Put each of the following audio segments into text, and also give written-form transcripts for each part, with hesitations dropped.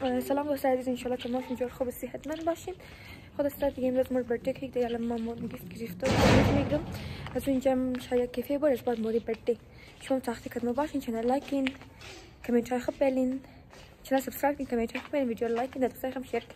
سلام دوستان عزیز، انشالله که ما اینجور خوب صحتمند باشین. خود استاد دیگه امروز مور برده کیک دیگه الان ما گیفت گرفته میگیرم از اونجا شاید کیفی بارش بعد موری برده شما تختی کدوم باشین، چنل لایکین، کامنت های خوب بلین، چنل سابسکرایب کین، کامنت های خوب بلین، ویدیو لایکین، دوستای هم شیر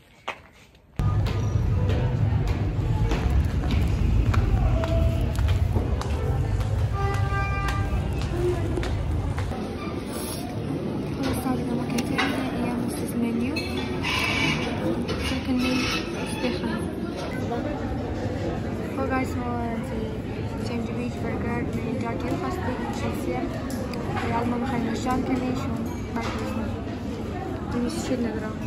guys, ساندویچ برگر من جاکل خسته شخصیه ریال ما میخوایم نشان کنیم شون برگردیم دیمیش چید ندارم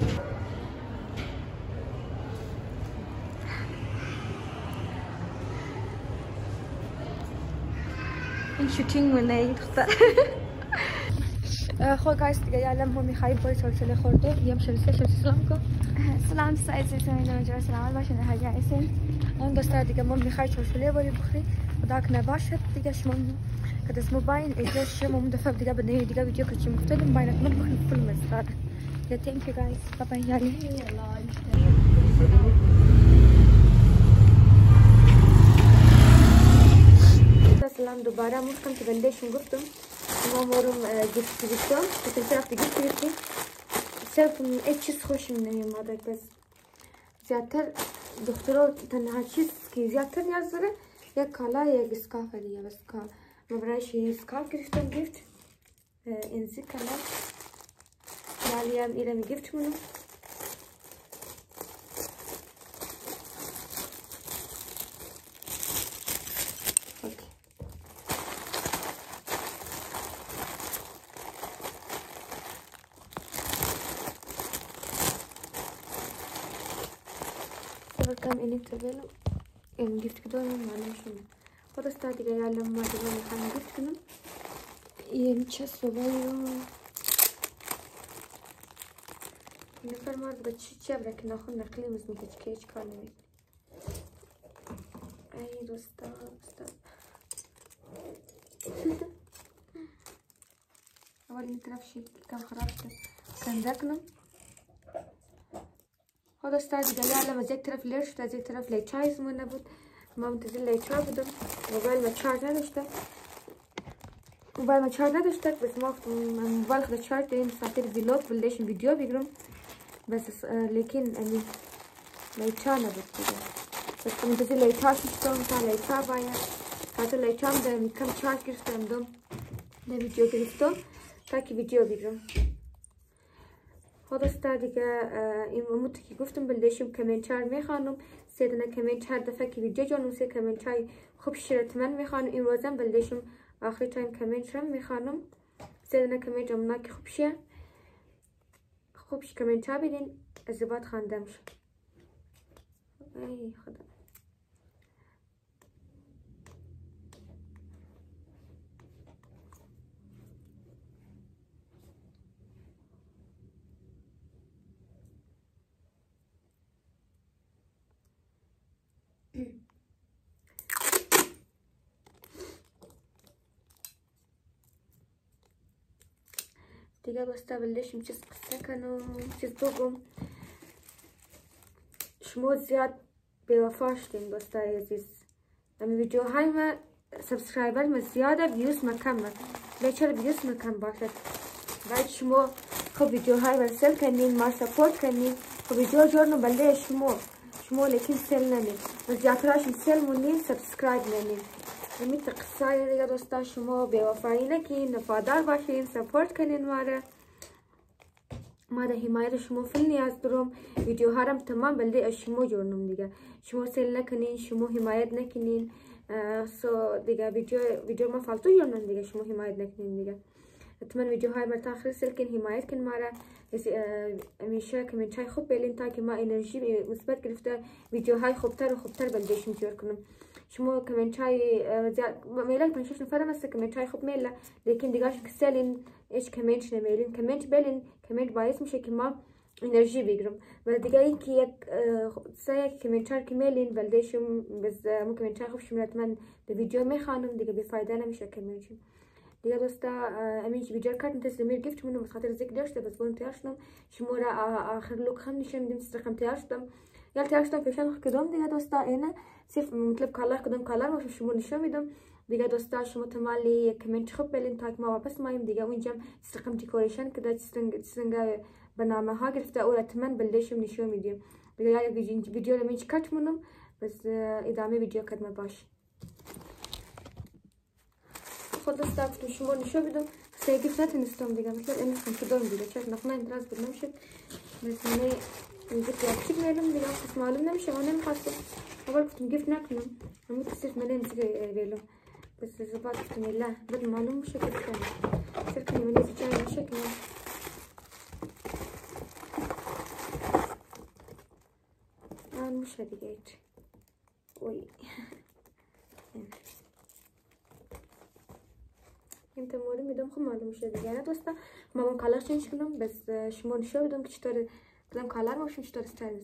این شوتینگ منه این دختر خب گایز دیگه الان ما میخوایم باید سلسله خورده یم شمسی سلام کن سلام سعید سمیدونم جا سلامت باشین هر جا هستین. اون دوستان دیگه ما میخوایم سلسله باری بخوریم خدا که نباشد دیگه شما که دست موبایل ایجاد شما دفعه دیگه بدنی دیگه ویدیو که چی مختلف باید من بخوریم فیلم استاد یا thank you guys بابا یالی سلام دوباره ممکن که بندهشون گفتم ما مورم گفت گفتم بس طرف دیگه گفتیم صرف اي چیز خوشم نمیاد بس زیادتر دخترها تنها چیز که زیادتر نیاز داره یک کالا یا یک اسکارف دیگه بس کار ما برایش اسکارف گرفتم گفت این زی کالا ولی هم ایران گفت منو كم إني تبينه إن جبت كده معلش خد استعدي جاي على ما تبغى نخلي جبت كده يمشي صغير نفر ما بتشي برك ناخذ نقلي مزمي كيش كانوا أي دوستا أول نتعرف شيء كم خرجت كان ذاكنا خود استاد دیگه الان از یک طرف لیر شد از یک طرف لیچای زمان نبود ما منتظر لیچا بودم موبایل ما چارج نداشته بس ما موبایل خود چارج داریم ساعت ویلوگ بلدشم ویدیو بگیرم بس لیکن یعنی لیچا نبود دیگه بس منتظر لیچا شدم تا لیچا باید ساعت لیچا هم دارم کم چارج گرفتم دم نه ویدیو گرفتم تا که ویدیو بگیرم خود استاد دیگه این موت که گفتم بلدشم کامنتار میخوانم سه دونه کامنت هر دفعه که ویدیو جانم سه کامنت های خوب شرطمن میخوانم این روزم بلدشم آخری تایم کامنت رو میخوانم سه دونه کامنت جامنا که خوبش کامنت ها بدین از بعد خواندم شد ای خدا دیگه بسته بلدشم چیز قصه کنم چیز بگم شما زیاد بیوفا شدین دوستای عزیز امی ویدیوهای ما سبسکرایبر ما زیاده ویوز ما کمه چرا ویوز ما کم باشد باید شما خب ویدیوهای ما سل کنین ما سپورت کنین خب ویدیو جورنو بلده شما لیکن سل ننین و زیادتراشم سل مونین سبسکرایب ننین امی قصه دیگه دوستا شما بیوفایی نکین وفادار باشین سپورت کنین ما ده حمایت شما فیل نیاز دارم ویدیو هارم تمام بلده از شما جورنم دیگه شما سیل نکنین شما حمایت نکنین سو دیگه ویدیو ما فالتو جورنم دیگه شما حمایت نکنین دیگه اتمنى ویدیوهای مرتا آخری سیل کن حمایت کن مارا همیشه کامنت های خوب بلین تا که ما انرژی مثبت گرفته ویدیوهای خوبتر و خوبتر بلدشم جور کنم شما کامنت های میلک من شش نفر است کامنت های خوب میله لیکن دیگه که سلین ايش کامنت نمیلین کامنت بلین کامنت باعث میشه که ما انرژی بگیرم و دیگه این که یک سه کامنتار که میلین بلدشم بس مو کامنتار خوب شمرت من ده ویدیو میخوانم دیگه بفایده نمیشه کامنتشون دیگه دوستا امینش ویدیو کردم تسلیمیر گفت منو بخاطر ذکر داشته بس بون تیار شدم شما را آخر لوک هم نشون میدم استرقم تیار شدم یا تیار شدم فشان کدام دیگه دوستا اینه صرف مطلب کالر کدام کالر باشه شما نشون میدم دیگه دوستا شما تمالی کامنت خوب بلین تا که ما واپس مایم دیگه اونجا استرقم دکوریشن کدا سنگ برنامه ها گرفته اول اتمن بلدشم نشون میدم دیگه یا ویدیو رو منش کات منم بس ادامه ویدیو کدام باش خود دوستا گفتم شما نشون بدم سیگیف نتونستم دیگه مثلا این کدام دیگه چون نخنا انتراز بود نمیشد مثلا گفت اکتیو میلم دیگه بس معلوم نمیشه من نمیخواستم اول گفتم گفت نکنم اما تصرف ملین دیگه ویلو بس زباد گفتم لا بد معلوم مش كده سيركني من الزجاج شكله مش هديت وي انت موري میدم خب معلوم میشه دیگه نه دوستا ما من کالر چنج کنم بس شما نشون بدم که چطور کدام کالر باشه چطور استایل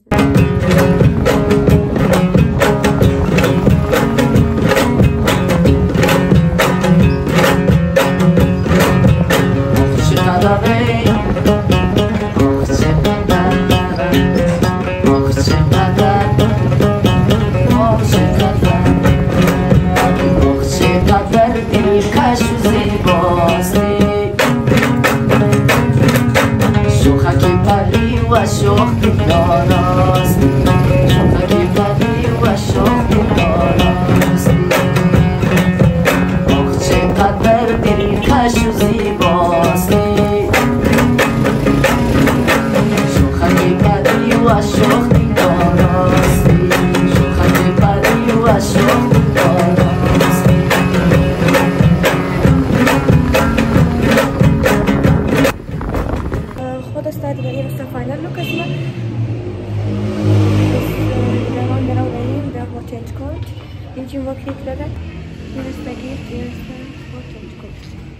يمكن وقت يتلقى ينستقيل وتنتكل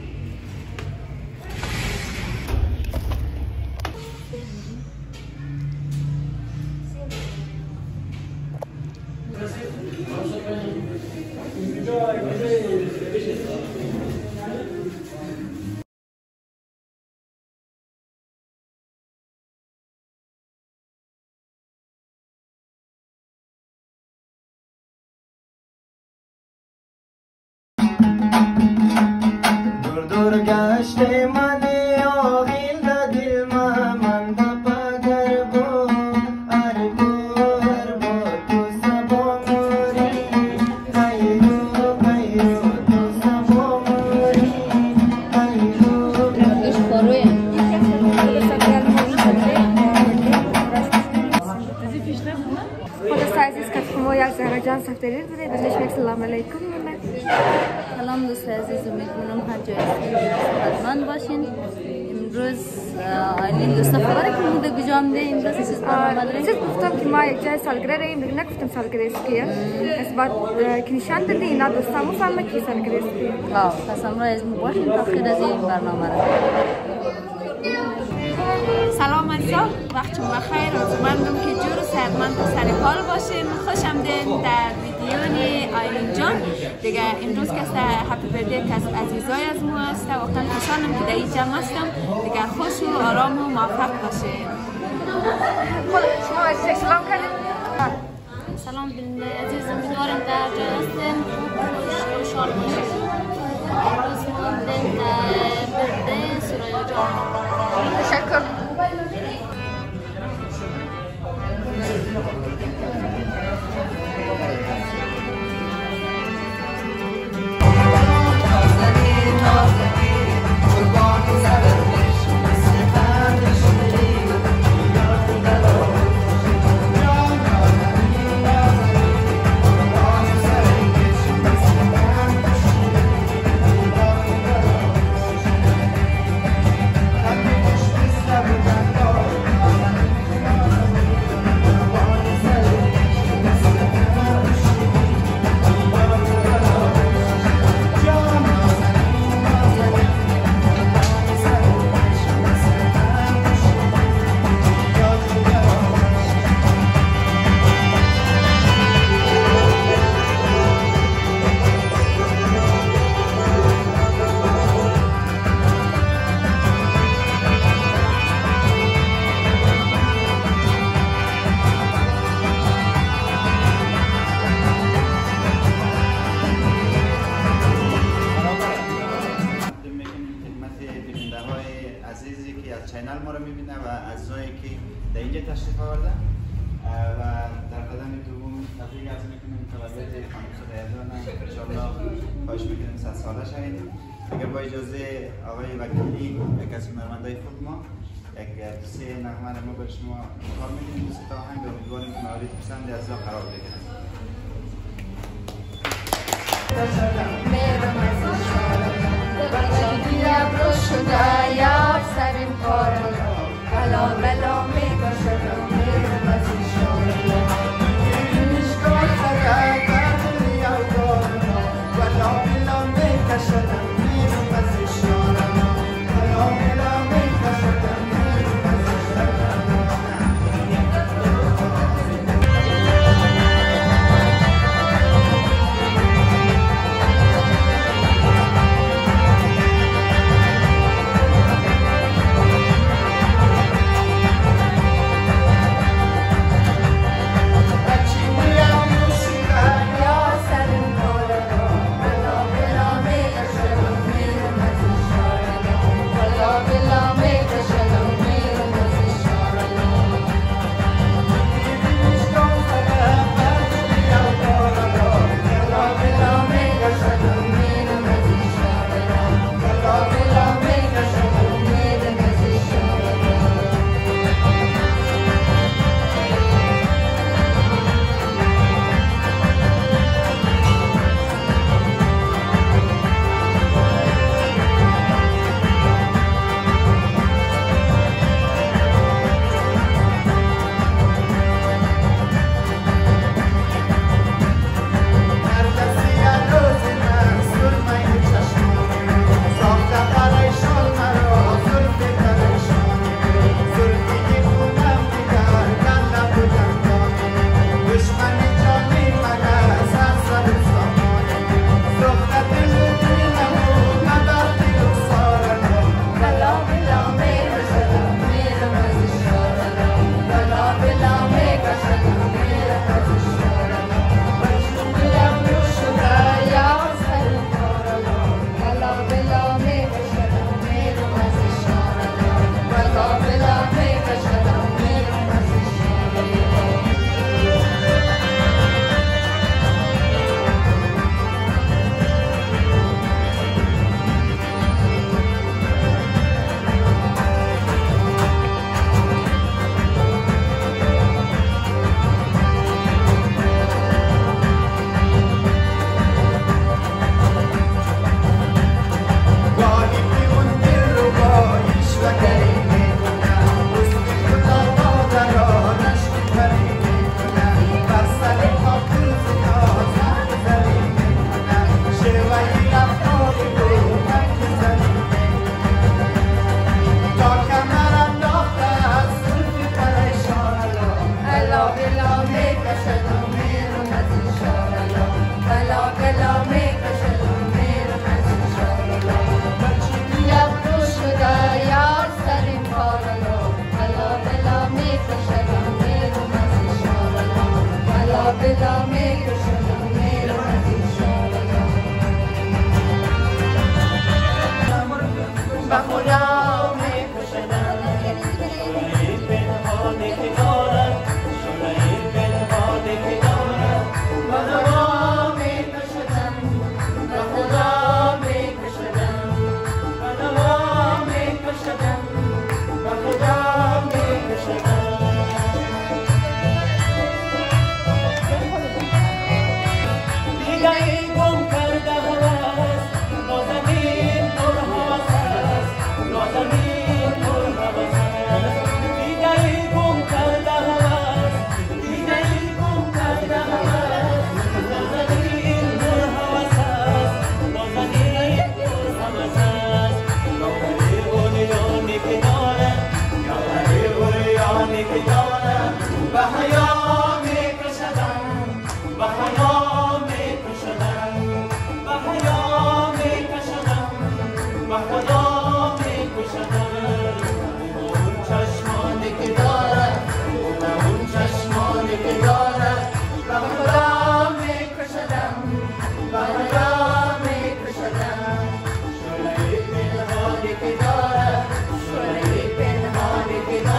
گشته من آغیل دل من پدر بود ارگور بود تو سبا موری ایرو تو سبا موری ایرو خلاص عزیز کتفمو یک زهرا جان سفتریر بوده بزنش یک سلام علیکم سلام دوست عزیز امیدوارم هر جای خدمت باشین امروز آیلین دوست خبره که بوده کجام ده امروز چیز برنامه چیز گفتم که ما یک جای سالگرد داریم دیگه نگفتم سالگرد کیه از بعد که نشان دادی اینا دوستا مفهمه کی سالگرد کیه پس امروز باشین تا خیر از این برنامه را سلام عزیزان وقتتون بخیر آرزومندم که جور و صحتمند و سر حال باشین خوش آمدین در ویدیو آیلین جان دیگه امروز که هپی بردی که از عزیزای از ما است واقعا خوشحالم که در این جمع هستم دیگه خوش و آرام و موفق باشین شما عزیز سلام کردیم سلام بین عزیز امیدوارم در جای هستین خوش و شاد باشین امروز ماندین در برده سرaya جان تشکر Stop. و اعضایی که در اینجا تشریف آوردن و در قدم دوم تبریک عرض میکنیم تولد خانم سلیمان. انشاءالله خواهش میکنیم 100 ساله شهید. اگر با اجازه آقای وکیلی یک از هنرمندای خود ما یک سه نغمه رو ما بر شما کار میکنیم. دو سه تا آهنگ امیدواریم که مورد پسند اعضا قرار بگیرن. ابرو شده یار سرم کارم بلا بلا میکشدم میرم از این شارم نشکال خراب بردی او دارم بلا بلا میکشدم میرم از این شارم بلا بلا میکشدم میرم از این شارم Shwari Pinhani Kidara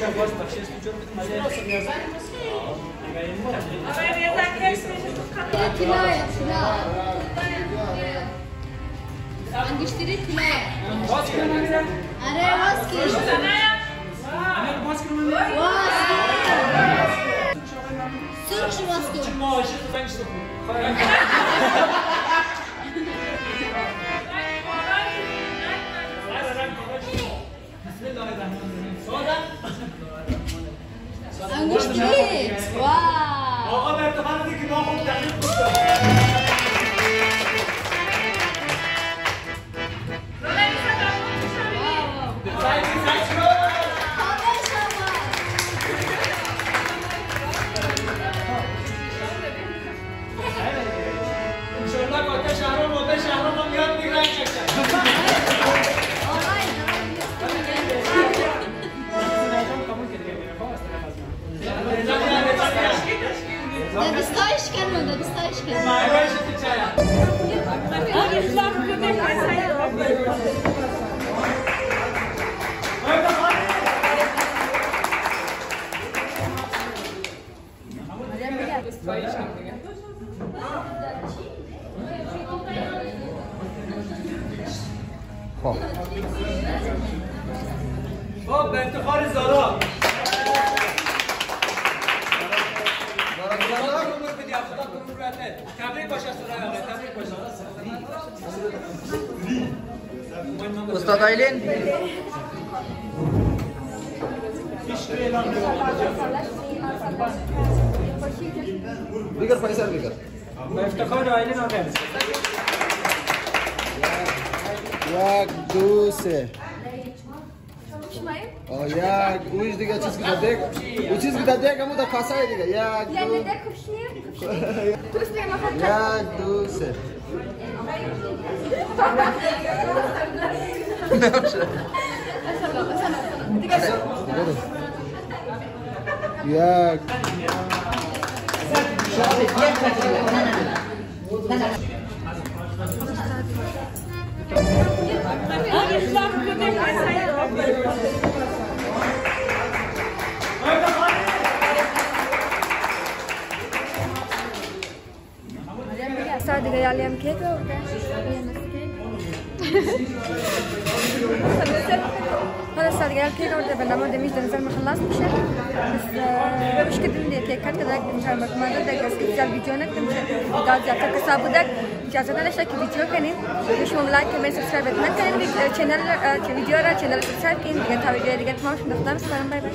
انگشتری طلای آره واسکی سرخ شو واسکو انگشتری واو آقا به ارتباط دیگه ما خوب تحلیل دستایش کنم دستایش کنم خب به افتخار زارا تبریک باشه سرای تبریک باشه استاد آیلین دیگر فیصل دیگر به افتخار آیلین آقا یک دو سه یک اویش دیگه چیز که دیگه او چیز که دیگه همون در کاسه دیگه یک دو سه یک دیگه یالی هم کیک خلاص دیگه کیک آورده و نماد میش در نظر خلاص میشه بس مش كده اللي كيكات كذا ان شاء الله ما بدك اسكت فيديو نكتب قاعد جاتك حساب بدك اجازه لنا اشترك فيديو كنين مش مو لايك كمان سبسكرايب ما كان channel فيديو را channel سبسكرايب كين دیگه تا ویدیو دیگه تمام شد خدام سلام بای بای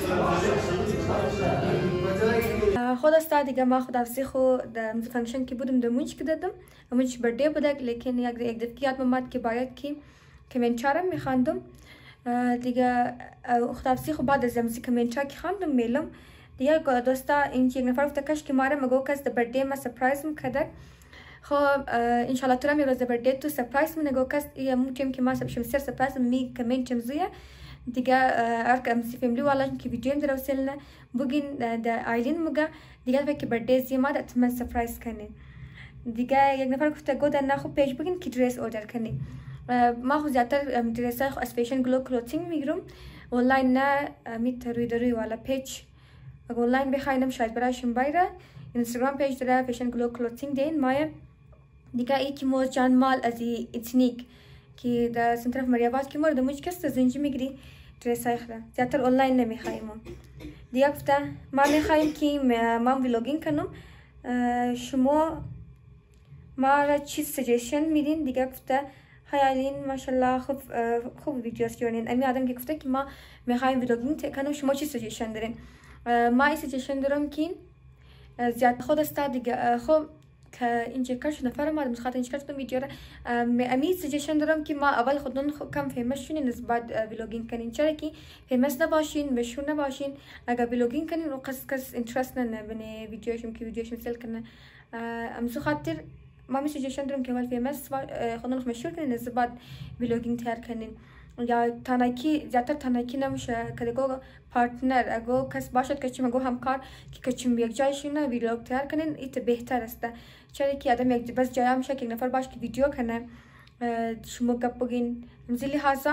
خود است دیگه ما خداحافظی خو در فانکشن کی بودم دمونچ که دادم امونچ برده بودک لیکن یک دفعه یاد اومد که باید کی کامنتارم میخواندم دیگه خداحافظی خو بعد از موزیک کامنتار کی خواندم میلم دیگه دوستا این یک نفر گفت کاش که ماره مگو کس در برده ما سرپرایز میکرد خب ان شاء الله تو می روز برده تو سرپرایز من نگو کس یا ممکن که ما سبشم سر سرپرایز می کامنت چمزیه دیگه ارکم سی فیملی والا که ویدیو در وصلنا بگین در آیلین مگه دیگه فکر برده زی ما دت من سرپرایز کنین دیگه یک نفر گفت گو در نخو پیج بگین کی درس اوردر کنی ما خو زیادتر درس های از فیشن گلو کلوتینگ میگیرم آنلاین نه میت روی دروی والا پیج اگه آنلاین بخواینم شاید برایشون بایره اینستاگرام پیج داره فیشن گلو کلوتینگ دین مایه دیگه ای که موز جان مال از اتنیک که در سنتر اف مریاباد که مورد موج کس زنجی میگیری درس های خدا زیادتر آنلاین نمیخوایم دیگه گفته ما میخوایم که ما ویلوگینگ کنم شما ما را چیز سجیشن میدین دیگه گفته های آیلین ماشاءالله خوب ویدیوز جوانین امی آدم که گفته که ما میخوایم ویلوگینگ کنم شما چی سجیشن دارین ما این سجیشن دارم که زیاد خود است دیگه خب که اینجا کارش نفرم آدم خاطر اینجا کارش ویدیو را امی سجیشن دارم که ما اول خودمون کم فیمس شونین از بعد ویلوگینگ کنین چرا که فیمس نباشین مشهور نباشین اگر ویلوگینگ کنین رو کس اینترست نبینه ویدیوشم که ویدیوشم سیل کنه امسو خاطر ما می سجیشن دارم که اول فیمس خودمون مشهور کنین از بعد ویلوگینگ تیار کنین یا تنکی زیادتر تنکی نمیشه که دیگه پارتنر اگه کس باشد که چیم اگه همکار که چیم یک جایشونه ویلوگ تیار کنین ایت بهتر است چرا که آدم یک بس جایی میشه که یک نفر باش که ویدیو کنه شما گپ بگین مزیلی هازا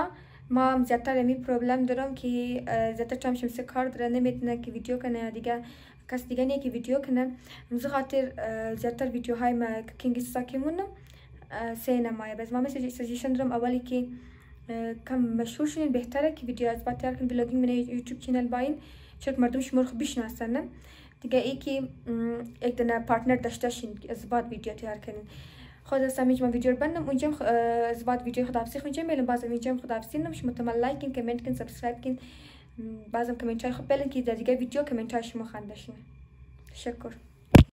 ما هم زیادتر امی پروبلم دارم که زیادتر چم شمسه کار داره نمیتونه که ویدیو کنه دیگه کس دیگه نه که ویدیو کنه امروز خاطر زیادتر ویدیوهای ما کینگ ساکیمونم سه نمایه بس ما مثل سجیشن دارم اولی که کم مشهور شدین بهتره که ویدیو از بعد تیار کن بلاگینگ من یوتیوب چینل باین چون مردم شما رو خوب بشناسن دیگه ای که یک دونه پارتنر داشته شین از بعد ویدیو تیار کنین خود از سمیج من ویدیو رو بندم اونجا از بعد ویدیو خداحافظی خونجا میلم باز اینجا خداحافظی نم شما تمام لایک کن کامنت کن سابسکرایب کن بازم کامنت های خوب بلن که در دیگه ویدیو کامنت های شما خواندشین تشکر